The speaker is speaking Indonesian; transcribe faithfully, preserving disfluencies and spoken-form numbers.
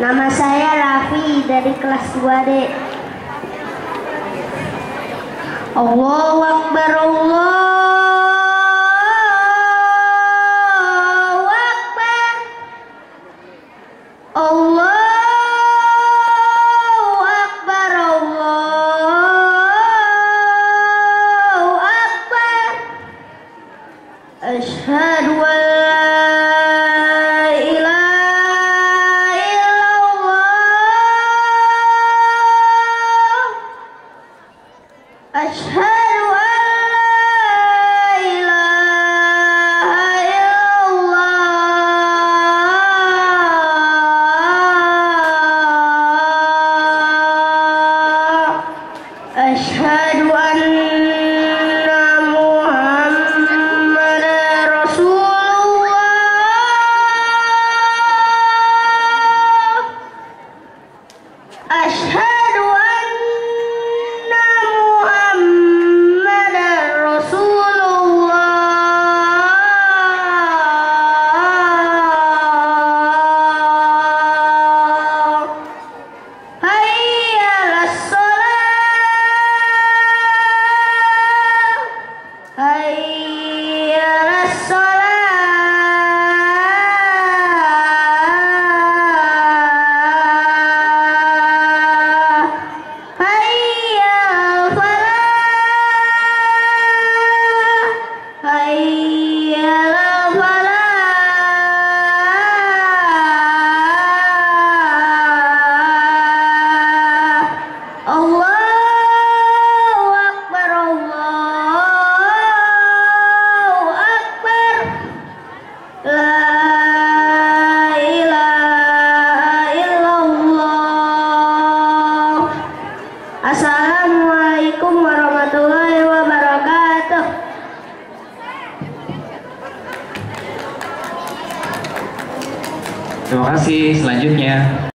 Nama saya Raffi dari kelas dua D. Allahu Akbar, Allahu Akbar, Allahu Akbar, Allahu Akbar. Asyhadu an Asyhadu an la ilaha illallah. Asyhadu anna Muhammadar Rasulullah. Asyhadu Assalamualaikum warahmatullahi wabarakatuh. Terima kasih. Selanjutnya